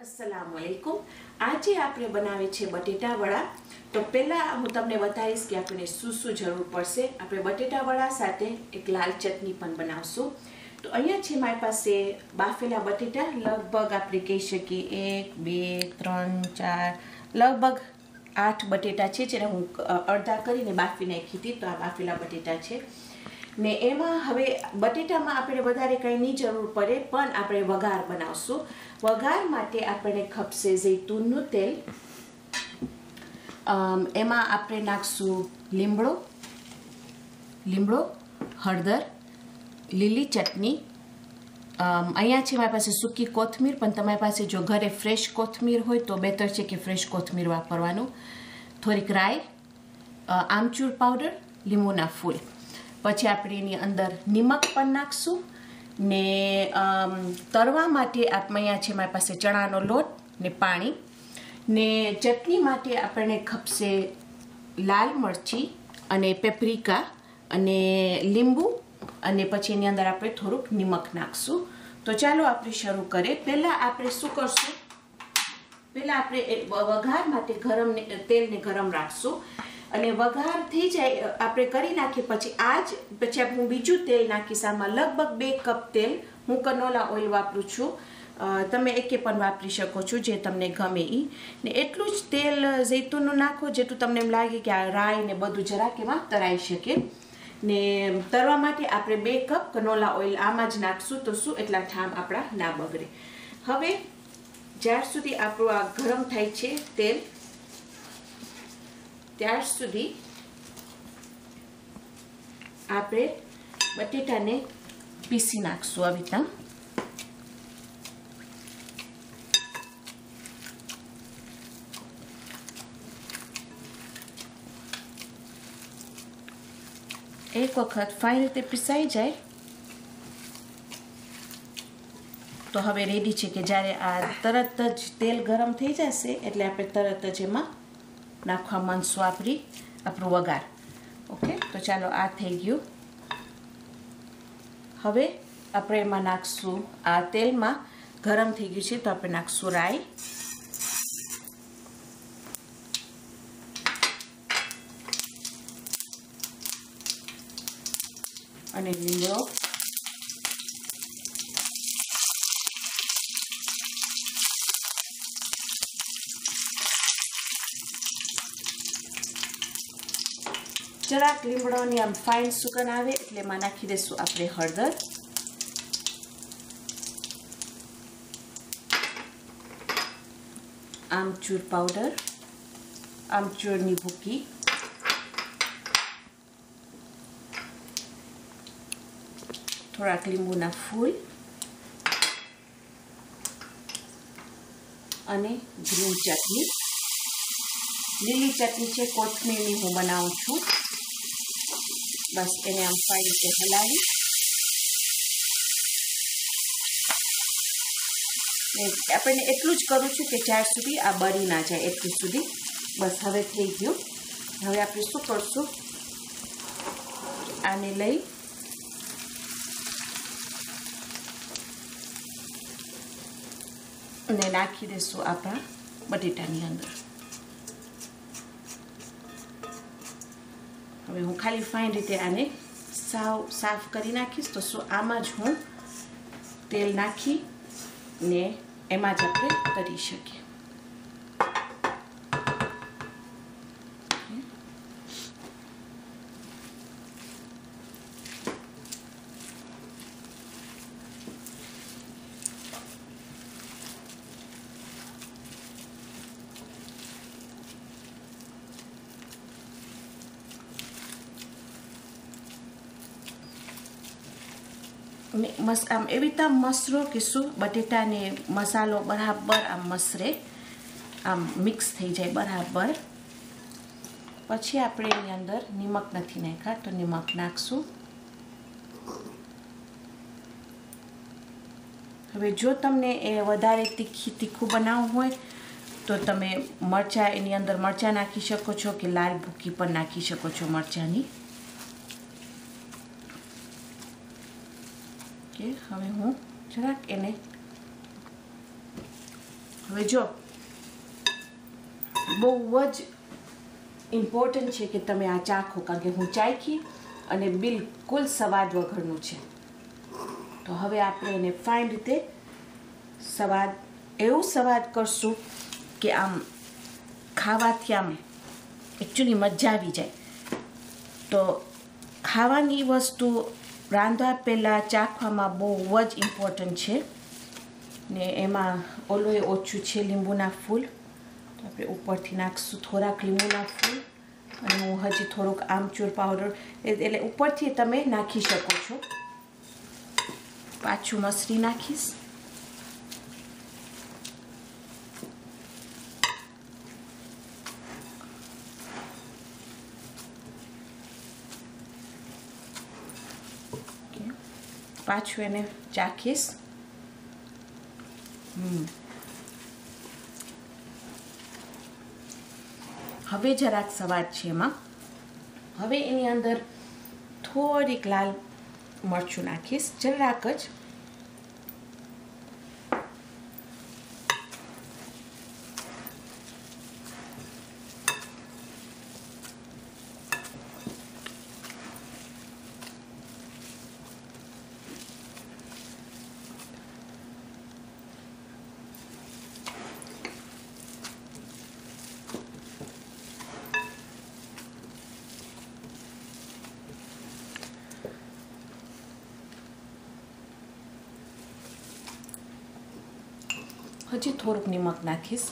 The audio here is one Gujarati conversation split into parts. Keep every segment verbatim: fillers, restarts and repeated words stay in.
अस्सलामुअलैकुम। आज આપણે બનાવે છે બટેટા વડા। તો પહેલા હું તમને બતાવીશ કે આપણે શું શું જરૂર પડશે। આપણે બટેટા વડા સાથે એક લાલ ચટણી પણ બનાવશું। તો અહીંયા છે મારી પાસે બાફેલા બટેટા, લગભગ આપણે કહી શકીએ એક બે ત્રણ ચાર લગભગ આઠ બટેટા છે જેને હું અડધા કરીને બાફી નાખી હતી। તો આ બાફેલા બટેટા છે ને એમાં હવે બટેટામાં આપણે વધારે કંઈની જરૂર પડે, પણ આપણે વઘાર બનાવશું। વઘાર માટે આપણે ખપશે જૈતુનનું તેલ, એમાં આપણે નાખશું લીમડો લીમડો હળદર, લીલી ચટણી, અહીંયા છે મારી પાસે સૂકી કોથમીર, પણ તમારી પાસે જો ઘરે ફ્રેશ કોથમીર હોય તો બેટર છે કે ફ્રેશ કોથમીર વાપરવાનું, થોડીક રાઈ, આમચૂર પાવડર, લીંબુના ફૂલ। પછી આપણે એની અંદર નિમક પણ નાખશું ને તળવા માટે આપણે અહીંયા છે મારી પાસે ચણાનો લોટ ને પાણી ને ચટણી માટે આપણને ખપશે લાલ મરચી અને પેપ્રિકા અને લીંબુ અને પછી એની અંદર આપણે થોડુંક નિમક નાખશું। તો ચાલો આપણે શરૂ કરીએ। પહેલાં આપણે શું કરશું, પહેલાં આપણે વઘાર માટે ગરમ તેલને ગરમ રાખશું અને વઘાર થઈ જાય આપણે કરી નાખીએ પછી આજ પછી હું બીજું તેલ નાખીશ। આમાં લગભગ બે કપ તેલ હું કનોલા ઓઇલ વાપરું છું, તમે એકે પણ વાપરી શકો છો જે તમને ગમે એ, ને એટલું જ તેલ જૈતુનનું નાખો જેટલું તમને એમ લાગે કે આ રાઈ ને બધું જરાક એમાં તળાઈ શકે। ને તળવા માટે આપણે બે કપ કનોલા ઓઇલ આમાં જ નાખશું, તો શું એટલા ઠામ આપણા ના બગડે। હવે જ્યાર સુધી આપણું આ ગરમ થાય છે તેલ ત્યાર સુધી આપણે બટેટાને પીસી નાખશું આવી રીતના। એક વખત ફાઇન રીતે પીસાઈ જાય તો હવે રેડી છે કે જ્યારે આ તરત જ તેલ ગરમ થઈ જશે એટલે આપણે તરત જ એમાં નાખવા માંડશું આપણી આપણું વઘાર। ઓકે, તો ચાલો આ થઈ ગયું। હવે આપણે એમાં નાખશું, આ તેલમાં ગરમ થઈ ગયું છે તો આપણે નાખશું રાઈ, અને લીમડો, જરાક લીમડોની આમ ફાઇન સુગંધ આવે એટલે એમાં નાખી દઈશું આપણે હળદર, આમચૂર પાવડર, આમચૂરની ભૂકી, થોડાક લીંબુના ફૂલ અને ગ્રીન ચટણી, લીલી ચટણી છે કોથમીરની હું બનાવું છું। બસ એને આમ ફાઇન રીતે હલાવી આપણને એટલું જ કરું છું કે જ્યાર સુધી આ બળી ના જાય એટલું સુધી। બસ હવે થઈ ગયું। હવે આપણે શું કરશું, આને લઈ અને નાખી દઈશું આપણા બટેટાની અંદર। હવે હું ખાલી ફાઇન રીતે આને સાવ સાફ કરી નાખીશ, તો શું આમાં જ હું તેલ નાખી ને એમાં જ આપણે કરી શકીએ। મસ આમ એવી રીતે મસરો કે શું બટેટાને મસાલો બરાબર આમ મસરે, આમ મિક્સ થઈ જાય બરાબર। પછી આપણે એની અંદર નિમક નથી નાખ્યા તો નિમક નાખશું। હવે જો તમને એ વધારે તીખી તીખું બનાવવું હોય તો તમે મરચાં એની અંદર મરચાં નાખી શકો છો કે લાલ ભૂકી પણ નાખી શકો છો મરચાંની। કે હવે હું જરાક એને હવે જો બહુ જ ઇમ્પોર્ટન્ટ છે કે તમે આ ચાખો, કારણ કે હું ચાખી અને બિલકુલ સ્વાદ વગરનું છે. તો હવે આપણે એને ફાઇન રીતે સ્વાદ એવું સ્વાદ કરશું કે આમ ખાવાથી આમ એકચ્યુઅલી મજા આવી જાય. તો ખાવાની વસ્તુ રાંધવા પહેલાં ચાખવામાં બહુ જ ઇમ્પોર્ટન્ટ છે. ને એમાં ઓલોય ઓછું છે લીંબુના ફૂલ, તો આપણે ઉપરથી નાખીશું થોડાક લીંબુના ફૂલ. અને હું હજી થોડુંક આમચૂર પાવડર એટલે ઉપરથી તમે નાખી શકો છો. પાછું મસરી નાખીશ. પાછું એને ચાખીશ. હમ હવે જરાક સ્વાદ છે એમાં. હવે એની અંદર થોડીક લાલ મરચું નાખીશ, જરાક જ. હજી થોડુંક નિમક નાખીશ.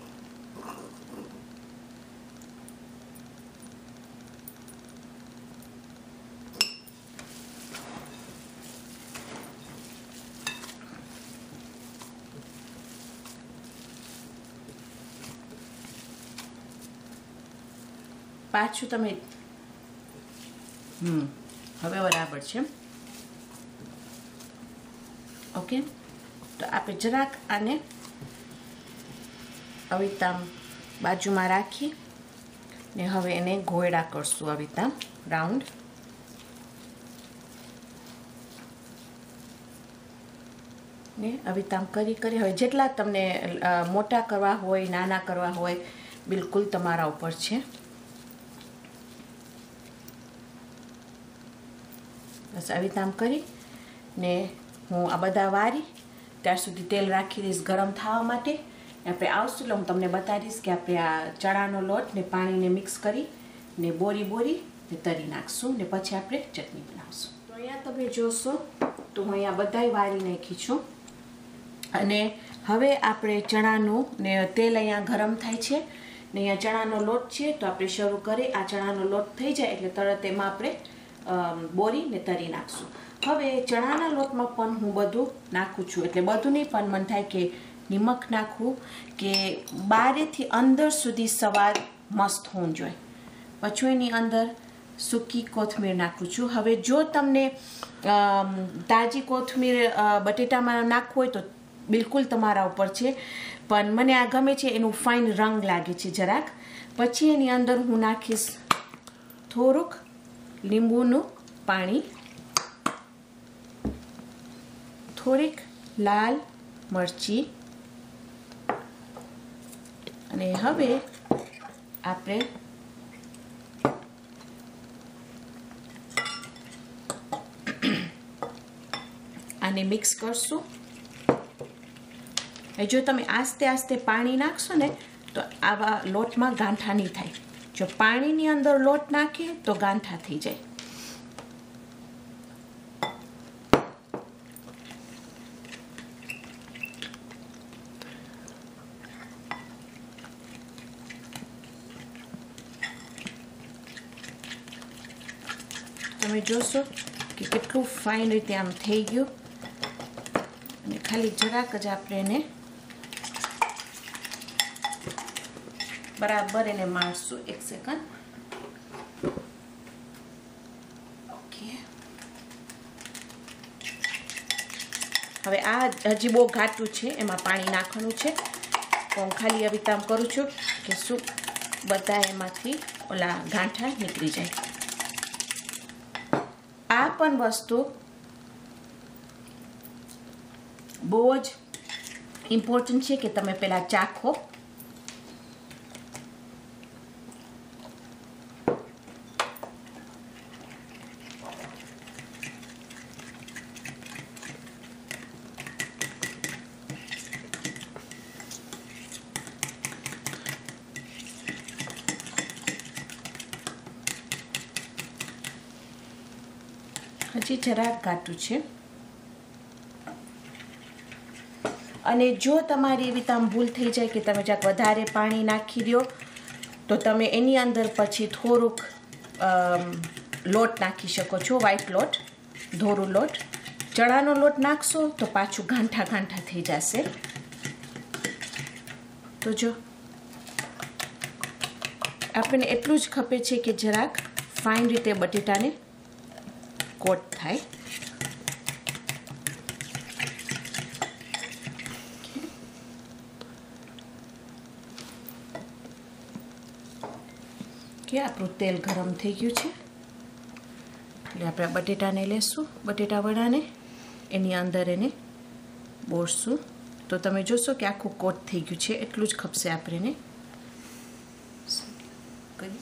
પાછું તમે હમ હવે બરાબર છે. ઓકે, તો આપણે જરાક આને આવી રીતના બાજુમાં રાખી ને હવે એને ગોળા કરશું આવી રીતના રાઉન્ડ. ને આવી રીતના કરી કરી હવે જેટલા તમને મોટા કરવા હોય નાના કરવા હોય બિલકુલ તમારા ઉપર છે. બસ આવી રીતના કરી ને હું આ બધા વારી ત્યાર સુધી તેલ રાખી દઈશ ગરમ થવા માટે. આપણે આવશું એટલે હું તમને બતાવીશ કે આપણે આ ચણાનો લોટ ને પાણીને મિક્સ કરી ને બોરી બોરી ને તરી નાખશું ને પછી આપણે ચટણી બનાવશું. તો અહીંયા તમે જોશો તો હું અહીંયા બધાય વારી નાખી છું. અને હવે આપણે ચણાનું ને તેલ અહીંયા ગરમ થાય છે ને અહીંયા ચણાનો લોટ છે, તો આપણે શરૂ કરી. આ ચણાનો લોટ થઈ જાય એટલે તરત એમાં આપણે બોરી ને તરી નાખશું. હવે ચણાના લોટમાં પણ હું બધું નાખું છું, એટલે બધું નહીં પણ મને થાય કે નિમક નાખવું કે બારેથી અંદર સુધી સ્વાદ મસ્ત હોવું જોઈએ. પછી એની અંદર સૂકી કોથમીર નાખું છું. હવે જો તમને તાજી કોથમીર બટેટામાં નાખવું હોય તો બિલકુલ તમારા ઉપર છે, પણ મને આ ગમે છે, એનું ફાઇન રંગ લાગે છે જરાક. પછી એની અંદર હું નાખીશ થોડુંક લીંબુનું પાણી, થોડીક લાલ મરચી, અને હવે આપણે આને મિક્સ કરશું. જો તમે આસ્તે આસ્તે પાણી નાખશો ને તો આવા લોટમાં ગાંઠા નહીં થાય. જો પાણીની અંદર લોટ નાખીએ તો ગાંઠા થઈ જાય. તમે જોશો કે કેટલું ફાઇન રીતે આમ થઈ ગયું. અને ખાલી જરાક જ આપણે એને બરાબર એને મારશું. એક સેકન્ડ. ઓકે, હવે આ હજી બહુ ઘાટું છે, એમાં પાણી નાખવાનું છે. તો હું ખાલી આવી કામ કરું છું કે શું બધા એમાંથી ઓલા ગાંઠા નીકળી જાય. આ પણ વસ્તુ બહુ જ ઇમ્પોર્ટન્ટ છે કે તમે પહેલાં ચાખો. હજી જરાક ઘાટું છે. અને જો તમારી એવી તામ ભૂલ થઈ જાય કે તમે જરાક વધારે પાણી નાખી દો તો તમે એની અંદર પછી થોડુંક લોટ નાખી શકો છો, વ્હાઈટ લોટ, ધોરું લોટ. ચણાનો લોટ નાખશો તો પાછું ગાંઠા ગાંઠા થઈ જશે. તો જો આપણને એટલું જ ખપે છે કે જરાક ફાઇન રીતે બટેટાને કોટ થાય. કે આપણું તેલ ગરમ થઈ ગયું છે એટલે આપણે બટેટાને લેશું, બટેટા વડાને એની અંદર એને બોળશું તો તમે જોશો કે આખું કોટ થઈ ગયું છે. એટલું જ ખપશે આપણે કરી.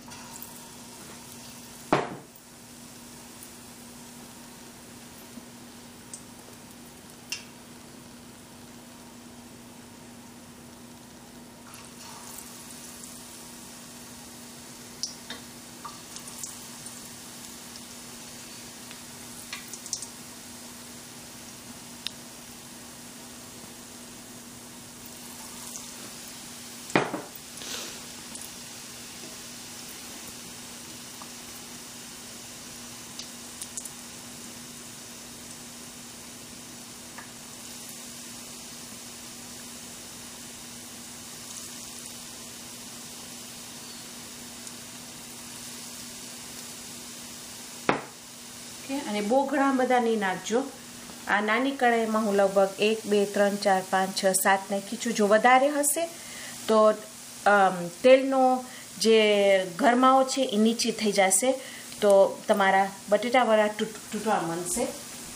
અને બહુ ઘણા બધા નહીં નાખજો. આ નાની કઢાઈમાં હું લગભગ એક બે ત્રણ ચાર પાંચ છ સાત નાખી છું. જો વધારે હશે તો તેલનો જે ગરમાવો છે એ નીચે થઈ જશે તો તમારા બટેટાવાળા તૂટવા માંડશે.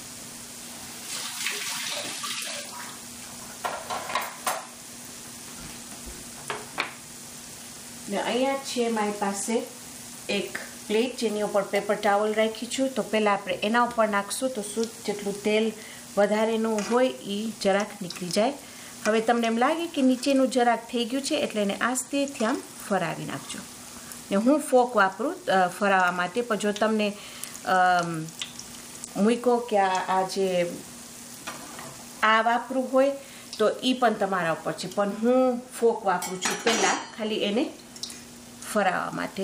ને અહીંયા છે મારી પાસે એક પ્લેટ જેની ઉપર પેપર ટાવલ રાખી છું. તો પહેલાં આપણે એના ઉપર નાખશું તો શું જેટલું તેલ વધારેનું હોય એ જરાક નીકળી જાય. હવે તમને એમ લાગે કે નીચેનું જરાક થઈ ગયું છે એટલે એને આસ્તેથી આમ ફરાવી નાખજો. ને હું ફોક વાપરું ફરાવવા માટે, પણ જો તમને મૂકો કે આ જે આ વાપરું હોય તો એ પણ તમારા ઉપર છે, પણ હું ફોક વાપરું છું પહેલાં ખાલી એને ફરાવવા માટે.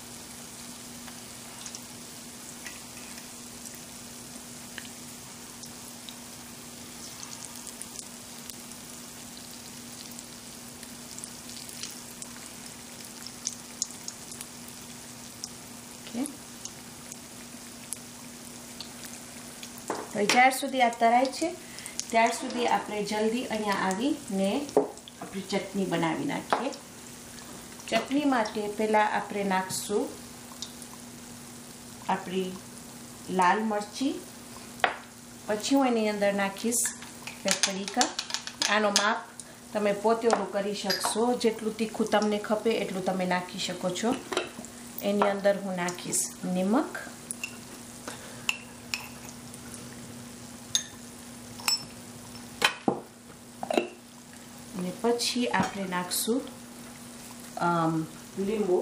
હવે જ્યાર સુધી આ તરાય છે ત્યાર સુધી આપણે જલ્દી અહીંયા આવીને આપણી ચટણી બનાવી નાખીએ. ચટણી માટે પહેલાં આપણે નાખશું આપણી લાલ મરચી, પછી હું એની અંદર નાખીશ પેપરિકા. આનો માપ તમે પોતે ઓલું કરી શકશો, જેટલું તીખું તમને ખપે એટલું તમે નાખી શકો છો. એની અંદર હું નાખીશ નિમક, અને પછી આપણે નાખશું લીંબુ.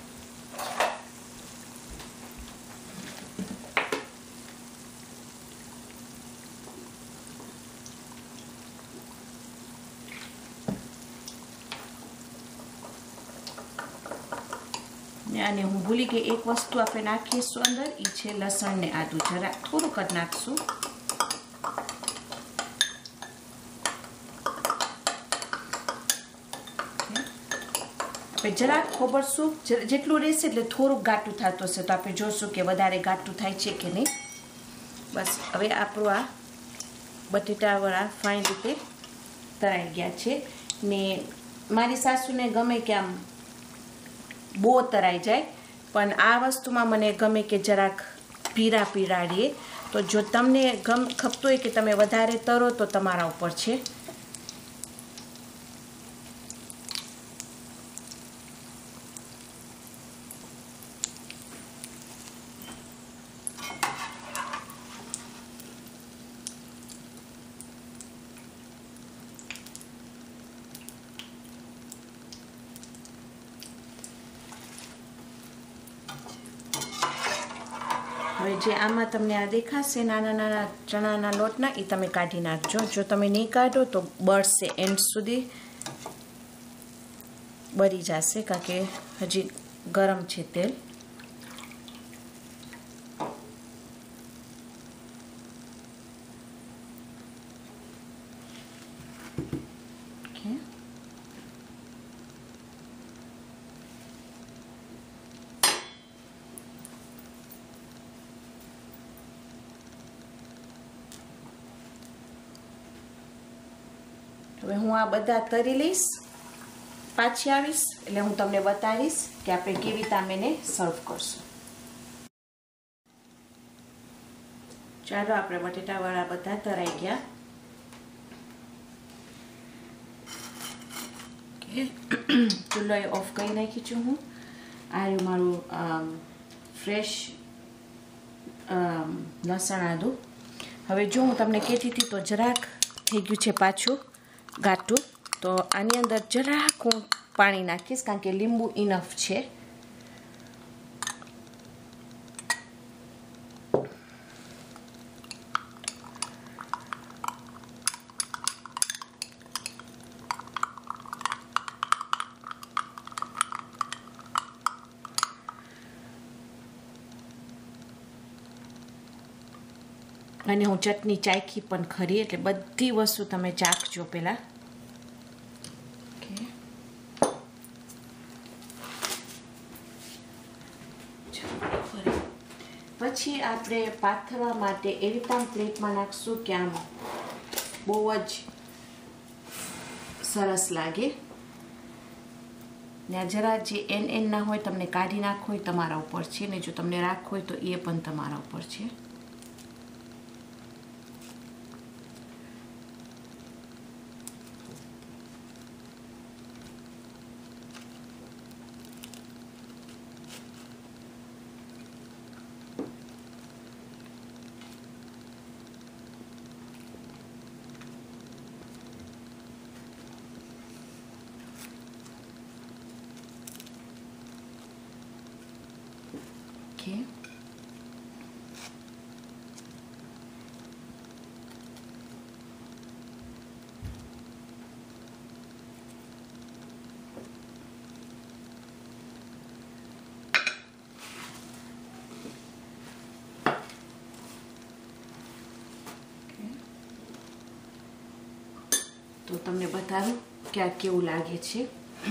અને હું ભૂલી ગઈ એક વસ્તુ આપણે નાખીશું અંદર, એ છે લસણ ને આદું. જરા થોડુંક જ નાખશું. જરાક ખોબરશું, જેટલું રહેશે એટલે થોડુંક ઘાટું થતું હશે તો આપણે જોશું કે વધારે ઘાટું થાય છે કે નહીં. બસ હવે આપણું આ બટેટાવાળા ફાઇન રીતે તળાઈ ગયા છે. ને મારી સાસુને ગમે કે આમ બહુ તરાઈ જાય, પણ આ વસ્તુમાં મને ગમે કે જરાક પીરા પીરા રહે. તો જો તમને ગમ ખપતું હોય કે તમે વધારે તરો તો તમારા ઉપર છે. હવે જે આમાં તમને આ દેખાશે નાના નાના ચણાના લોટના એ તમે કાઢી નાખજો. જો તમે નહીં કાઢો તો બળશે, એન્ડ સુધી બળી જશે કારણ કે હજી ગરમ છે તેલ. હવે હું આ બધા તરી લઈશ, પાછી આવીશ એટલે હું તમને બતાવીશ કે આપણે કેવી રીતે આને સર્વ કરશું. ચાલો આપણે બટેટાવાળા બધા તરાઈ ગયા. ચૂલો ઓફ કરી નાખી છું હું. આ રહ્યું મારું ફ્રેશ લસણ આદું. હવે જો હું તમને કહેતી હતી તો જરાક થઈ ગયું છે પાછું ઘાટું, તો આની અંદર જરાક હું પાણી નાખીશ કારણ કે લીંબુ ઇનફ છે. અને હું ચટણી ચાખી પણ ખરી, એટલે બધી વસ્તુ તમે ચાખજો પહેલાં. પછી આપણે પાથરવા માટે એવી રીતે પ્લેટમાં નાખશું કે આમ બહુ જ સરસ લાગે. ને જરા જે એન એન ના હોય તમને કાઢી નાખો હોય તમારા ઉપર છે, ને જો તમને રાખવો હોય તો એ પણ તમારા ઉપર છે. Okay. તો તમને બતાવું કે આ કેવું લાગે છે.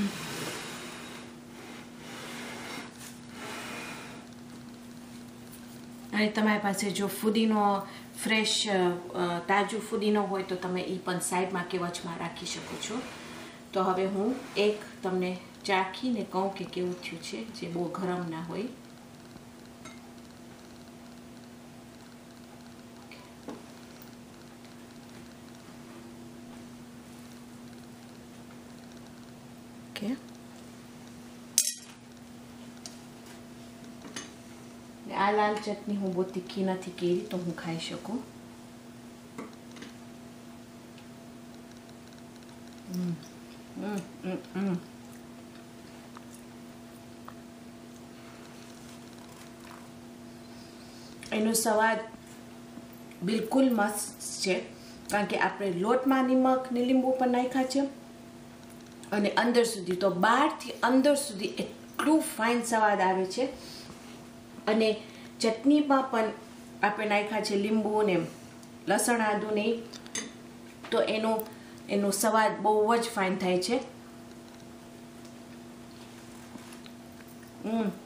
અને તમારી પાસે જો ફુદીનો ફ્રેશ તાજું ફુદીનો હોય તો તમે એ પણ સાઈડમાં કે વચમાં રાખી શકો છો. તો હવે હું એક તમને ચાખીને કહું કે કેવું થયું છે, જે બહુ ગરમ ના હોય. ઓકે, આ લાલ ચટણી હું બહુ તીખી નથી કરી તો હું ખાઈ શકું. એનો સ્વાદ બિલકુલ મસ્ત છે કારણ કે આપણે લોટમાં નિમક ને લીંબુ પણ નાખ્યા છે, અને અંદર સુધી તો બહારથી અંદર સુધી એટલું ફાઇન સ્વાદ આવે છે. અને ચટણીમાં પણ આપણે નાખ્યા છે લીંબુ ને લસણ આદુ ને, તો એનો એનો સ્વાદ બહુ જ ફાઇન થાય છે. હમ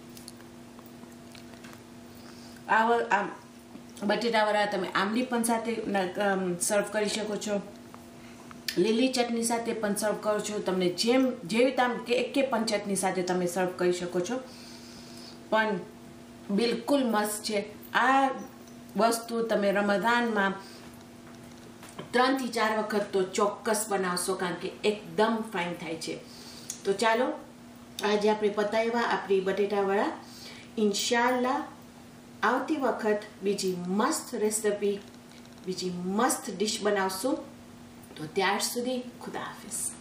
આ બટેટાવાળા તમે આંબલી પણ સાથે સર્વ કરી શકો છો, લીલી ચટણી સાથે પણ સર્વ કરો છો, તમને જેમ જેવી તામ કે એકે પણ ચટણી સાથે તમે સર્વ કરી શકો છો. પણ બિલકુલ મસ્ત છે આ વસ્તુ. તમે રમઝાનમાં ત્રણ થી ચાર વખત તો ચોક્કસ બનાવશો કારણ કે એકદમ ફાઇન થાય છે. તો ચાલો આજે આપણે પતાવ્યા આપણી બટેટાવાળા. ઇન્શાલ્લાહ આવતી વખત બીજી મસ્ત રેસિપી, બીજી મસ્ત ડિશ બનાવશું. તો ત્યાર સુધી ખુદા હાફિઝ.